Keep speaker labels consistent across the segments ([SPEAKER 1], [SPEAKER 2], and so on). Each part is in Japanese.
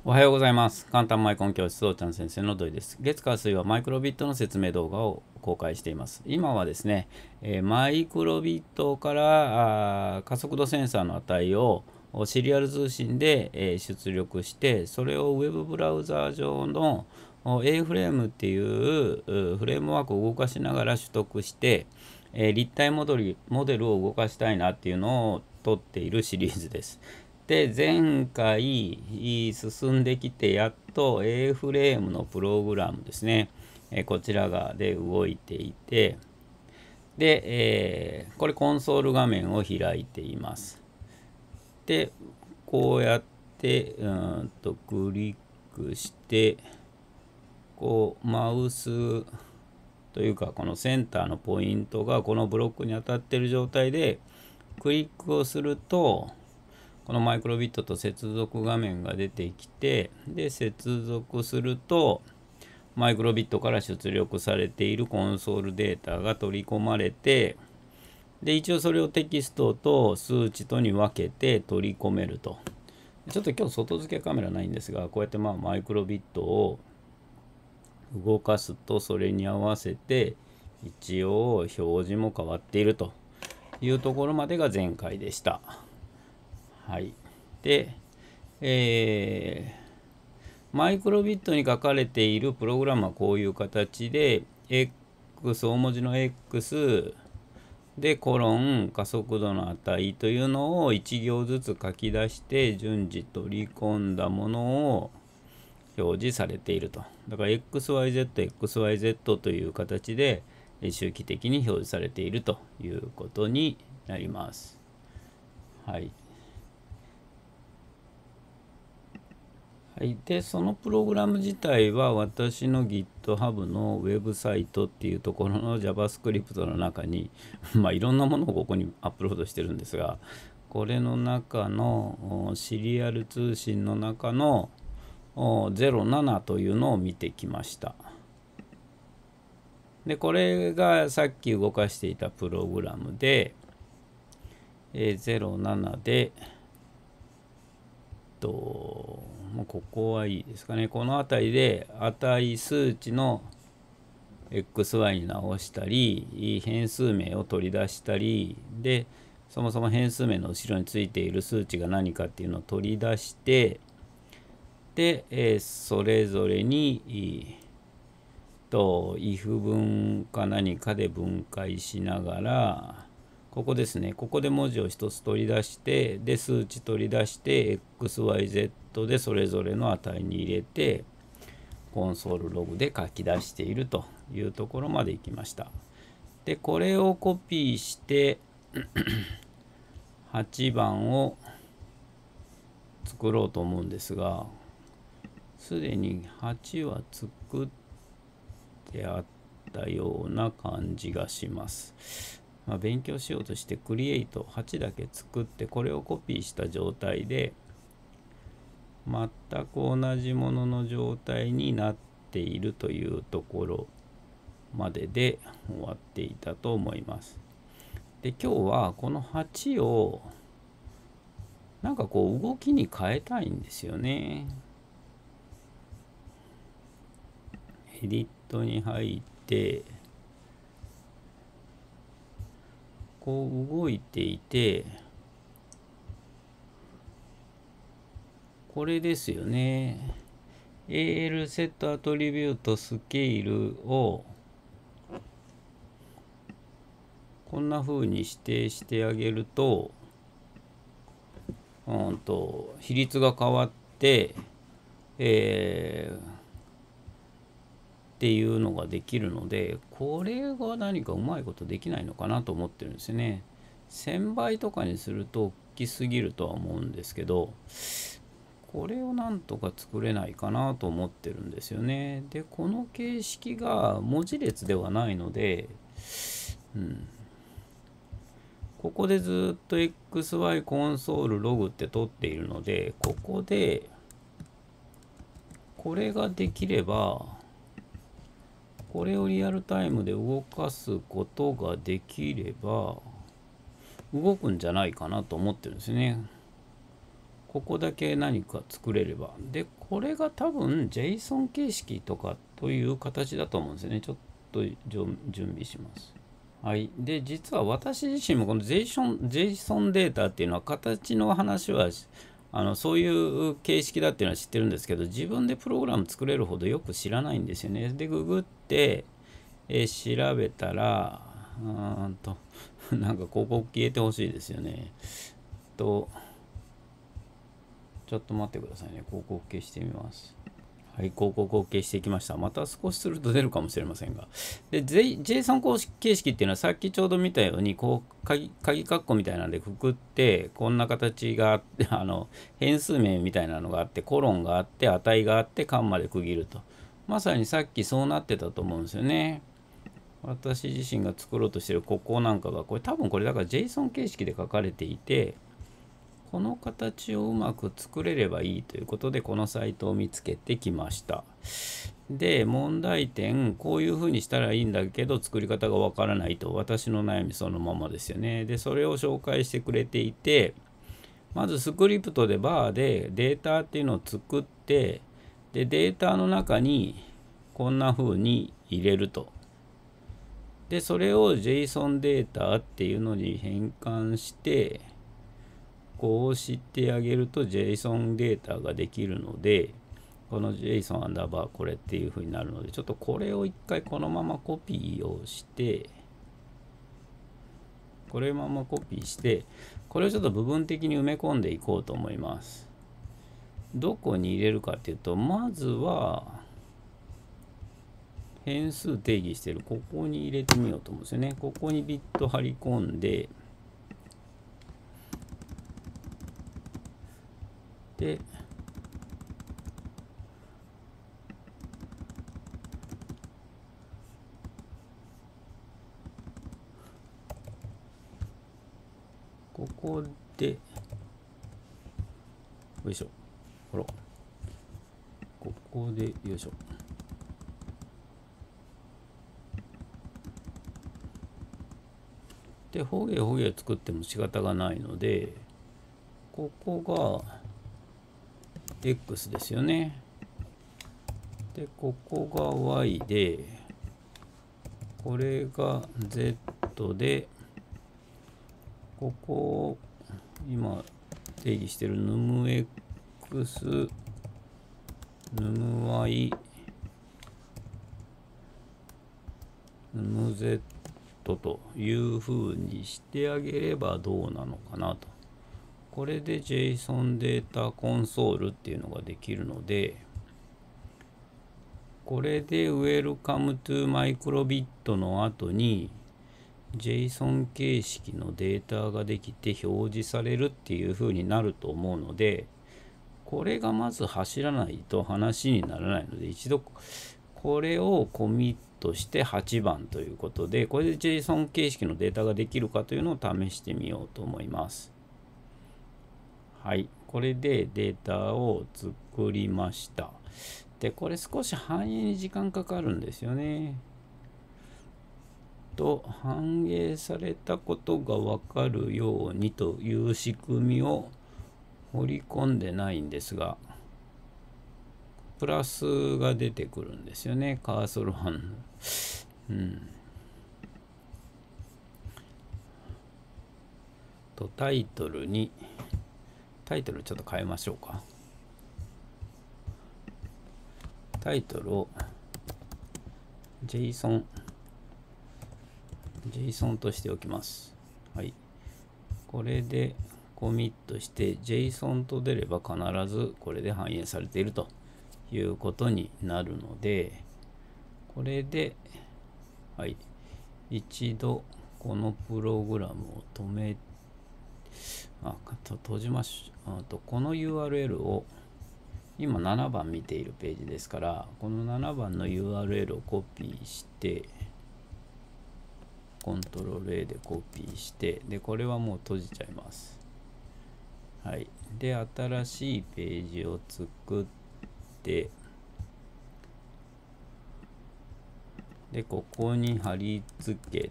[SPEAKER 1] おはようございます。簡単マイコン教室そうちゃん先生の土井です。月火水はマイクロビットの説明動画を公開しています。今はですね、マイクロビットから加速度センサーの値をシリアル通信で出力して、それをウェブブラウザー上の A フレームっていうフレームワークを動かしながら取得して、立体モデルを動かしたいなっていうのを撮っているシリーズです。で、前回進んできて、やっと A フレームのプログラムですね。こちら側で動いていて、で、これコンソール画面を開いています。で、こうやってクリックして、こうマウスというかこのセンターのポイントがこのブロックに当たっている状態でクリックをすると、このマイクロビットと接続画面が出てきて、で接続するとマイクロビットから出力されているコンソールデータが取り込まれて、で一応それをテキストと数値とに分けて取り込めると。ちょっと今日外付けカメラないんですが、こうやってマイクロビットを動かすと、それに合わせて一応表示も変わっているというところまでが前回でした。はい。で、マイクロビットに書かれているプログラムはこういう形で、X、大文字の X でコロン加速度の値というのを1行ずつ書き出して順次取り込んだものを表示されていると。だから XYZ、XYZ という形で周期的に表示されているということになります。はい。はい、でそのプログラム自体は私の GitHub のウェブサイトっていうところの JavaScript の中にいろんなものをここにアップロードしてるんですが、これの中のシリアル通信の中の07というのを見てきました。でこれがさっき動かしていたプログラムで、07でもうここはいいですかね。この辺りで値数値の XY に直したり、変数名を取り出したり、でそもそも変数名の後ろについている数値が何かっていうのを取り出して、で、それぞれにif 文か何かで分解しながら、ここですね、ここで文字を一つ取り出して、で数値取り出して XYZ でそれぞれの値に入れてコンソールログで書き出しているというところまでいきました。でこれをコピーして8番を作ろうと思うんですが、すでに8は作ってあったような感じがします。勉強しようとしてクリエイト8だけ作って、これをコピーした状態で全く同じものの状態になっているというところまでで終わっていたと思います。で今日はこの8をなんかこう動きに変えたいんですよね。エディットに入ってこう動いていて、これですよね。AL セットアトリビュートスケールをこんな風に指定してあげると、比率が変わって、っていうのができるので、これが何かうまいことできないのかなと思ってるんですよね。1000倍とかにすると大きすぎるとは思うんですけど、これをなんとか作れないかなと思ってるんですよね。でこの形式が文字列ではないので、ここでずっと XY コンソールログって取っているので、ここでこれができればこれをリアルタイムで動かすことができれば動くんじゃないかなと思ってるんですね。 ここだけ何か作れれば。で、これが多分 JSON 形式とかという形だと思うんですよね。ちょっと準備します。はい。で、実は私自身もこの JSON データっていうのは形の話はそういう形式だっていうのは知ってるんですけど、自分でプログラム作れるほどよく知らないんですよね。で、ググって、調べたら、なんか広告消えてほしいですよね。ちょっと待ってくださいね。広告消してみます。はい、広告を消してきました。また少しすると出るかもしれませんが。で、JSON 形式っていうのはさっきちょうど見たように、鍵括弧みたいなんでくくって、こんな形があって、変数名みたいなのがあって、コロンがあって、値があって、間まで区切ると。まさにさっきそうなってたと思うんですよね。私自身が作ろうとしているここなんかが、これ多分これだから JSON 形式で書かれていて、この形をうまく作れればいいということで、このサイトを見つけてきました。で、問題点、こういうふうにしたらいいんだけど、作り方がわからないと、私の悩みそのままですよね。で、それを紹介してくれていて、まずスクリプトでバーでデータっていうのを作って、で、データの中にこんなふうに入れると。で、それを JSON データっていうのに変換して、こうしてあげると JSON データができるので、この JSON アンダーバーこれっていう風になるので、ちょっとこれを一回このままコピーをして、これままコピーして、これをちょっと部分的に埋め込んでいこうと思います。どこに入れるかっていうと、まずは変数定義してるここに入れてみようと思うんですよね。ここにビット貼り込んで、で、ここで、よいしょ。ほら。ここで、よいしょ。で、ほげほげ作っても仕方がないので、ここが X ですよね。で、ここが Y で、これが Z で、ここを今定義してる numX、numY、numZ という風にしてあげればどうなのかなと。これで JSON データコンソールっていうのができるので、これで Welcome to Microbit の後に JSON 形式のデータができて表示されるっていう風になると思うので、これがまず走らないと話にならないので、一度これをコミットして8番ということで、これで JSON 形式のデータができるかというのを試してみようと思います。はい、これでデータを作りました。で、これ少し反映に時間かかるんですよね。反映されたことが分かるようにという仕組みを盛り込んでないんですが、プラスが出てくるんですよね、カーソル反応。タイトルちょっと変えましょうか。タイトルを JSON としておきます。はい。これでコミットして JSON と出れば必ずこれで反映されているということになるので、これで、はい。一度このプログラムを止め、閉じましょう。この URL を今7番見ているページですから、この7番の URL をコピーして、コントロール A でコピーして、で、これはもう閉じちゃいます。はい。で、新しいページを作って、で、ここに貼り付け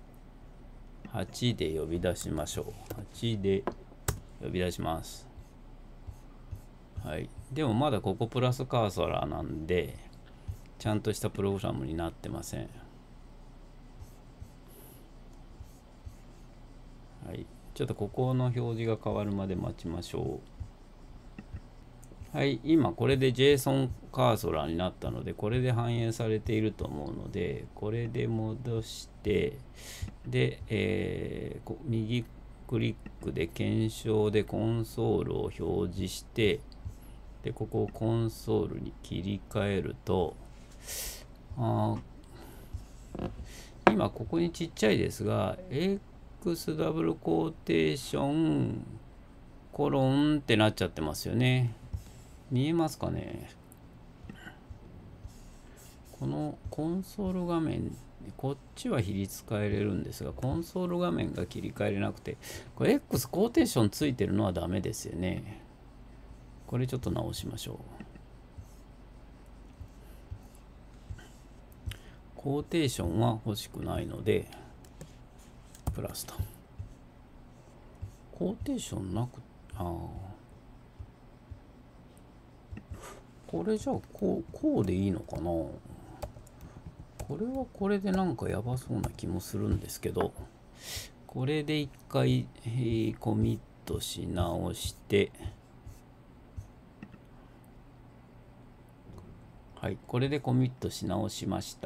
[SPEAKER 1] て、8で呼び出しましょう。8で呼び出します。 はい、でもまだここプラスカーソラーなんでちゃんとしたプログラムになってません。はい、ちょっとここの表示が変わるまで待ちましょう。はい、今これで JSON カーソラーになったので、これで反映されていると思うので、これで戻して、で、右クリックで検証でコンソールを表示して、で、ここをコンソールに切り替えると、今ここにちっちゃいですが、X ダブルコーテーションコロンってなっちゃってますよね。見えますかね。このコンソール画面、こっちは比率変えれるんですが、コンソール画面が切り替えれなくて、これ X コーテーションついてるのはダメですよね。これちょっと直しましょう。コーテーションは欲しくないので、プラスと。コーテーションなく、これじゃあこうでいいのかな。これはこれでなんかやばそうな気もするんですけど、これで一回、コミットし直して、はい、これでコミットし直しました。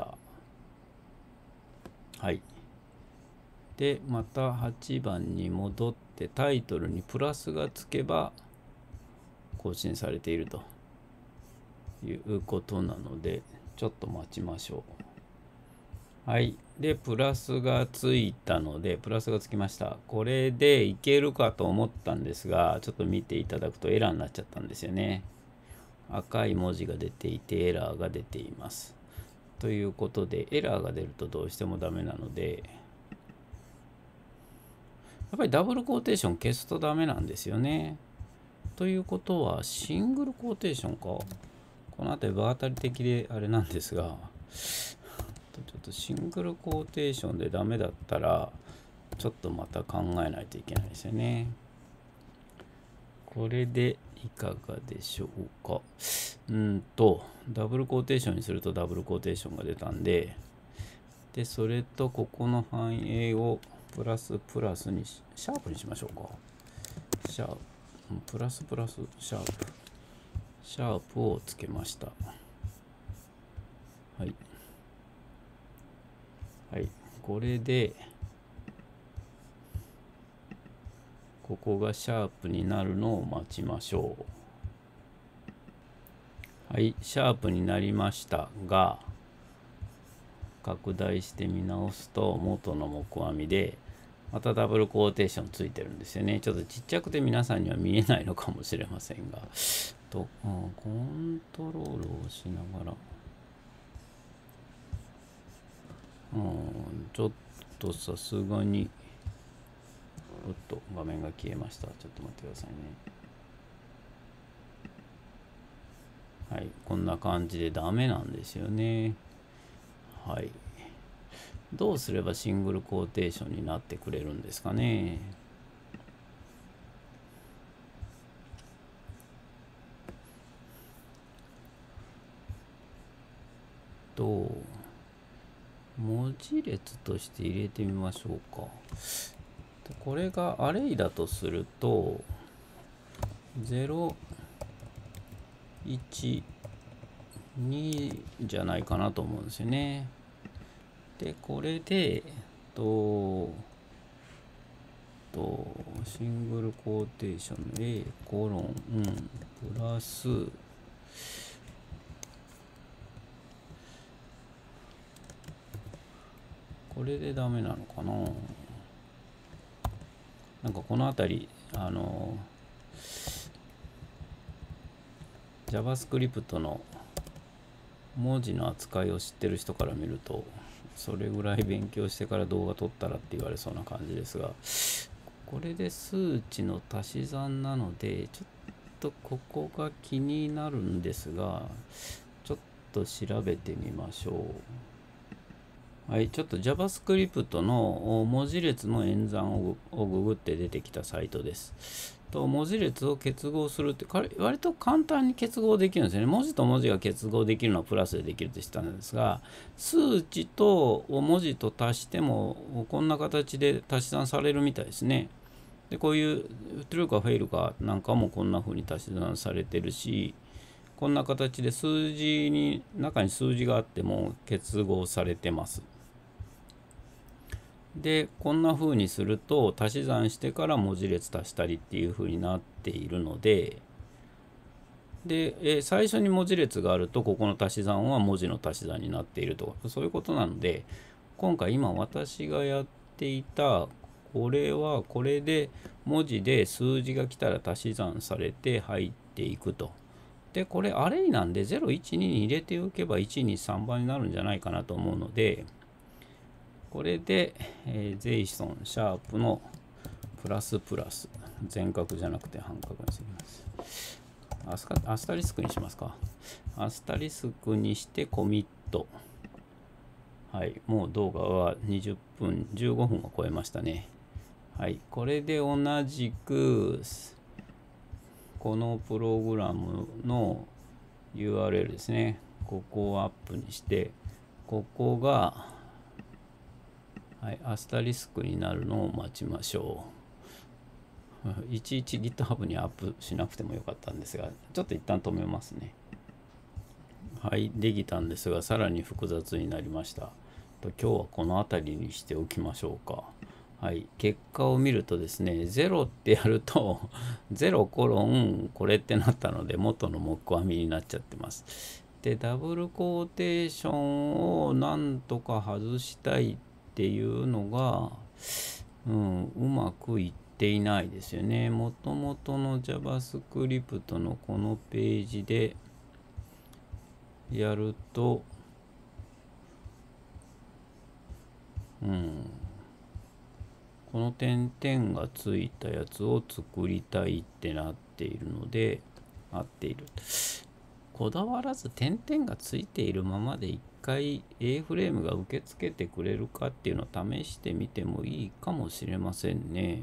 [SPEAKER 1] はい。で、また8番に戻ってタイトルにプラスがつけば更新されているということなので、ちょっと待ちましょう。はい。で、プラスがついたので、プラスがつきました。これでいけるかと思ったんですが、ちょっと見ていただくとエラーになっちゃったんですよね。赤い文字が出ていてエラーが出ています。ということで、エラーが出るとどうしてもダメなので、やっぱりダブルコーテーション消すとダメなんですよね。ということは、シングルコーテーションか。この辺り場当たり的であれなんですが、ちょっとシングルコーテーションでダメだったら、ちょっとまた考えないといけないですよね。これでいかがでしょうか。ダブルコーテーションにするとダブルコーテーションが出たんで、それとここの反映をプラスプラスにシャープにしましょうか。シャープ、プラスプラスシャープをつけました。はい。はい。これで、ここがシャープになるのを待ちましょう。はい。シャープになりましたが、拡大して見直すと元の木阿弥で、またダブルコーテーションついてるんですよね。ちょっとちっちゃくて皆さんには見えないのかもしれませんが、コントロールをしながら、ちょっとさすがに、おっと、画面が消えました。ちょっと待ってくださいね。はい、こんな感じでダメなんですよね。はい。どうすればシングルコーテーションになってくれるんですかね。文字列として入れてみましょうか。これがアレイだとすると、0、1、2じゃないかなと思うんですよね。で、これで、シングルコーテーション A コロン、プラス、これでダメなのかな。なんかこの辺り、JavaScript の文字の扱いを知ってる人から見ると、それぐらい勉強してから動画撮ったらって言われそうな感じですが、これで数値の足し算なので、ちょっとここが気になるんですが、ちょっと調べてみましょう。 はい、ちょっと JavaScript の文字列の演算をググって出てきたサイトです。文字列を結合するって割と簡単に結合できるんですよね。文字と文字が結合できるのはプラスでできるとしたんですが、数値と文字と足してもこんな形で足し算されるみたいですね。でこういうトゥルーかフェイルかなんかもこんな風に足し算されてるし、こんな形で中に数字があっても結合されてます。でこんな風にすると足し算してから文字列足したりっていう風になっているので、最初に文字列があるとここの足し算は文字の足し算になっているとか、そういうことなので、今回今私がやっていたこれはこれで文字で数字が来たら足し算されて入っていくと。でこれアレイなんで012に入れておけば123番になるんじゃないかなと思うので、これで、JSON シャープのプラスプラス全角じゃなくて半角にしてみます。アスタリスクにしますか。アスタリスクにしてコミット。はい、もう動画は20分、15分を超えましたね。はい、これで同じくこのプログラムの URL ですね。ここをアップにして、ここがはい、アスタリスクになるのを待ちましょう。いちいち GitHub にアップしなくてもよかったんですが、ちょっと一旦止めますね。はい、できたんですが、さらに複雑になりました。今日はこの辺りにしておきましょうか。はい、結果を見るとですね、0ってやると、0コロンこれってなったので、元の木阿弥になっちゃってます。で、ダブルコーテーションをなんとか外したいっていうのが、うまくいっていないですよね。もともとの JavaScript のこのページでやると、この点々がついたやつを作りたいってなっているので、合っている。こだわらず点々がついているままで一回 A フレームが受け付けてくれるかっていうのを試してみてもいいかもしれませんね。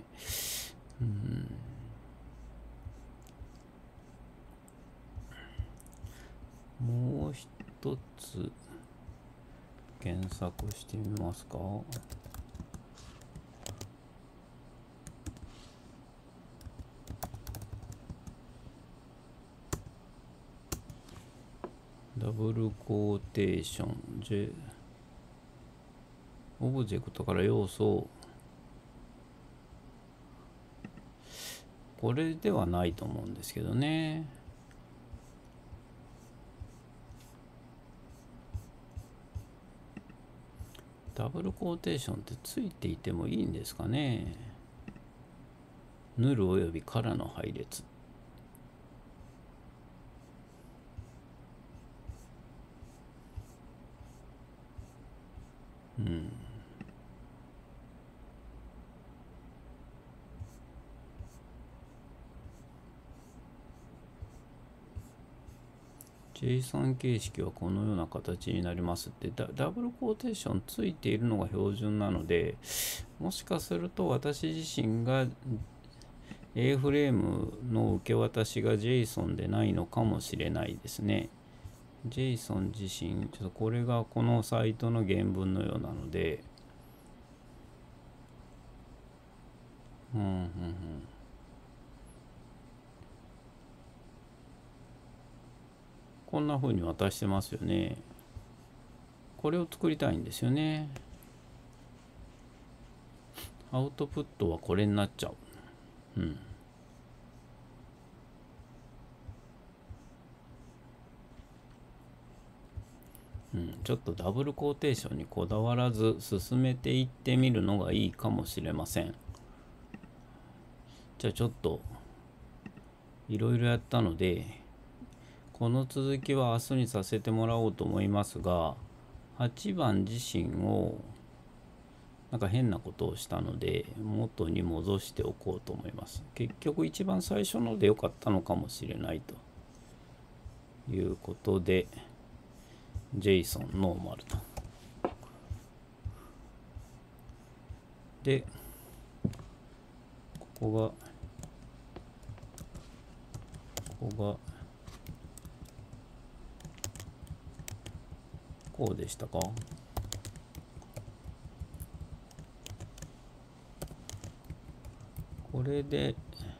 [SPEAKER 1] もう一つ検索してみますか。ダブルコーテーション、オブジェクトから要素を、これではないと思うんですけどね。ダブルコーテーションってついていてもいいんですかね。ヌルおよびからの配列。JSON 形式はこのような形になりますってダブルコーテーションついているのが標準なので、もしかすると私自身が A フレームの受け渡しが JSON でないのかもしれないですね。JSON 自身、ちょっとこれがこのサイトの原文のようなので、こんな風に渡してますよね。これを作りたいんですよね。アウトプットはこれになっちゃう。ちょっとダブルコーテーションにこだわらず進めていってみるのがいいかもしれません。じゃあちょっといろいろやったので、この続きは明日にさせてもらおうと思いますが、8番自身をなんか変なことをしたので元に戻しておこうと思います。結局一番最初ので良かったのかもしれないということで JSON ノーマルとで、ここがこうでしたか。これで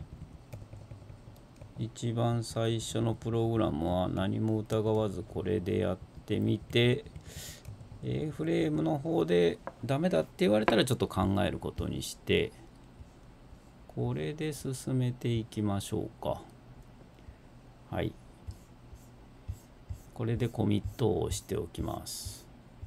[SPEAKER 1] 一番最初のプログラムは何も疑わずこれでやってみて、A フレームの方でダメだって言われたらちょっと考えることにして、これで進めていきましょうか。はい。これでコミットを押しておきます。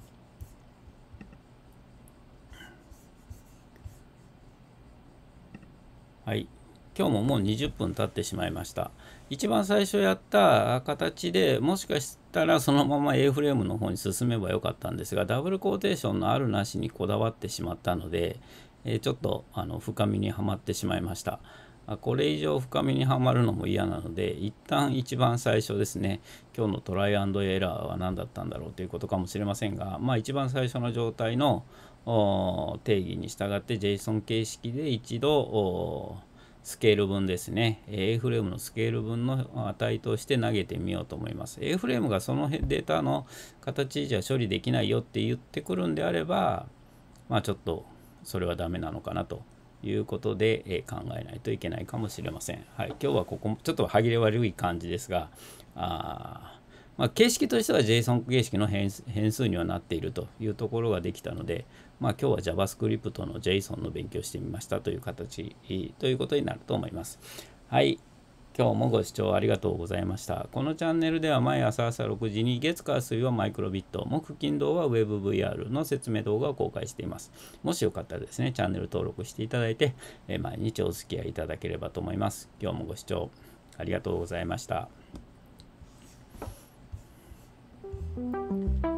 [SPEAKER 1] はい。今日ももう20分経ってしまいました。一番最初やった形でもしかしたらそのまま A フレームの方に進めばよかったんですが、ダブルコーテーションのあるなしにこだわってしまったので、ちょっと深みにはまってしまいました。これ以上深みにはまるのも嫌なので、一旦一番最初ですね、今日のトライアンドエラーは何だったんだろうということかもしれませんが、一番最初の状態の定義に従って JSON 形式で一度スケール分ですね、A フレームのスケール分の値として投げてみようと思います。A フレームがそのデータの形じゃ処理できないよって言ってくるんであれば、ちょっとそれはダメなのかなということで、考えないといけないかもしれません。はい、今日はここちょっと歯切れ悪い感じですが、形式としては JSON 形式の変数にはなっているというところができたので、今日は JavaScript の JSON の勉強してみましたという形ということになると思います。はい。今日もご視聴ありがとうございました。このチャンネルでは毎朝6時に月火水はマイクロビット、木金土は WebVR の説明動画を公開しています。もしよかったらですね、チャンネル登録していただいて、毎日お付き合いいただければと思います。今日もご視聴ありがとうございました。